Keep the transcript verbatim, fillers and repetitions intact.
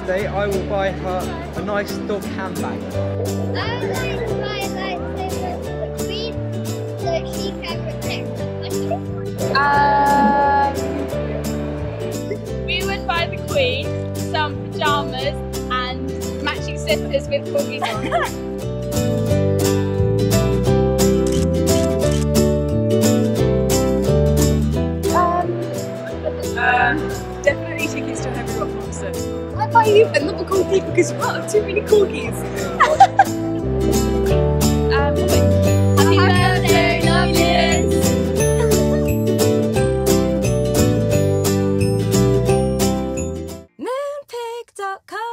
birthday, I will buy her a nice dog handbag. I would like to buy a lightsaber for the Queen so she can protect the country. Um, we would buy the Queen some pyjamas and matching slippers with corgis on. Um, definitely tickets to a Heavy Rock concert. I'd buy you another corgi because you can't have too many corgis. um, Happy birthday, lovelies! moonpig dot com